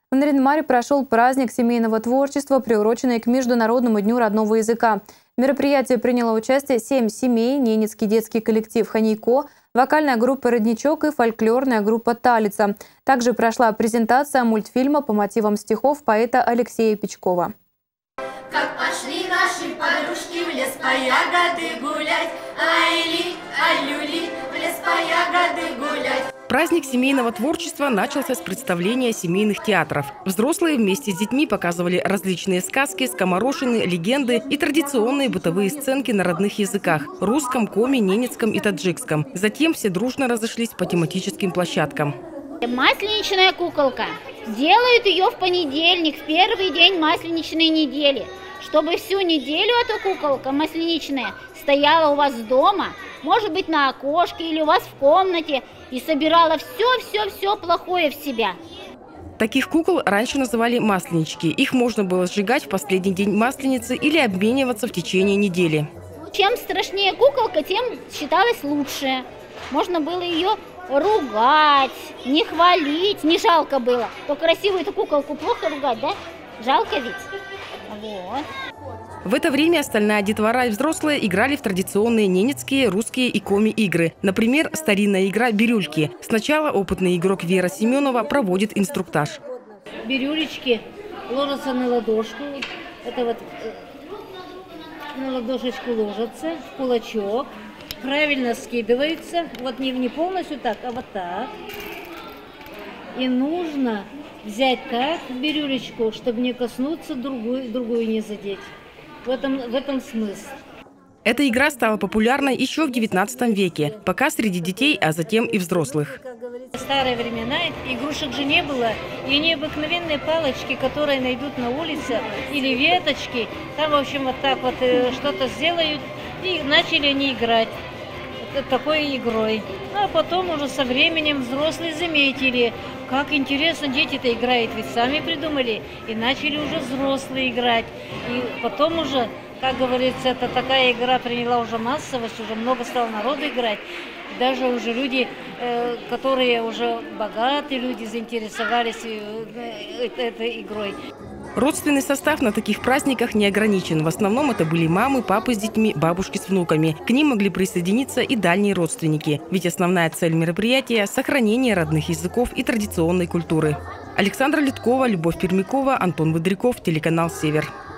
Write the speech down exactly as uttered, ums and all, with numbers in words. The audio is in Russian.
В Нарьян-Маре прошел праздник семейного творчества, приуроченный к Международному дню родного языка. В мероприятии приняло участие семь семей, ненецкий детский коллектив «Ханейко», вокальная группа «Родничок» и фольклорная группа «Талица». Также прошла презентация мультфильма по мотивам стихов поэта Алексея Печкова. Как пошли наши подружки в лес по ягоды гулять, айли, алюли, в лес по ягоды гулять. Праздник семейного творчества начался с представления семейных театров. Взрослые вместе с детьми показывали различные сказки, скоморошины, легенды и традиционные бытовые сценки на родных языках – русском, коми, ненецком и таджикском. Затем все дружно разошлись по тематическим площадкам. Масленичная куколка. Делают ее в понедельник, в первый день масленичной недели. Чтобы всю неделю эта куколка масленичная стояла у вас дома, может быть на окошке или у вас в комнате, и собирала все-все-все плохое в себя. Таких кукол раньше называли масленички. Их можно было сжигать в последний день масленицы или обмениваться в течение недели. Чем страшнее куколка, тем считалось лучше. Можно было ее ругать, не хвалить, не жалко было. То красивую эту куколку плохо ругать, да? Жалко ведь. Вот. В это время остальная детвора и взрослые играли в традиционные ненецкие, русские и коми-игры. Например, старинная игра «Бирюльки». Сначала опытный игрок Вера Семенова проводит инструктаж. Бирюлечки ложатся на ладошку. Это вот на ладошечку ложатся, в кулачок. Правильно скидываются. Вот не, не полностью так, а вот так. И нужно взять так бирюлечку, чтобы не коснуться, другую, другую не задеть. В этом, в этом смысл. Эта игра стала популярной еще в девятнадцатом веке, пока среди детей, а затем и взрослых. В старые времена игрушек же не было, и необыкновенные палочки, которые найдут на улице, или веточки, там, в общем, вот так вот что-то сделают, и начали они играть такой игрой. А потом уже со временем взрослые заметили, как интересно дети-то играют, ведь сами придумали, и начали уже взрослые играть. И потом уже, как говорится, это такая игра приняла уже массовость, уже много стало народу играть. Даже уже люди, которые уже богатые люди, заинтересовались этой игрой. Родственный состав на таких праздниках не ограничен. В основном это были мамы, папы с детьми, бабушки с внуками. К ним могли присоединиться и дальние родственники. Ведь основная цель мероприятия – сохранение родных языков и традиционной культуры. Александра Литкова, Любовь Пермякова, Антон Бодряков, телеканал «Север».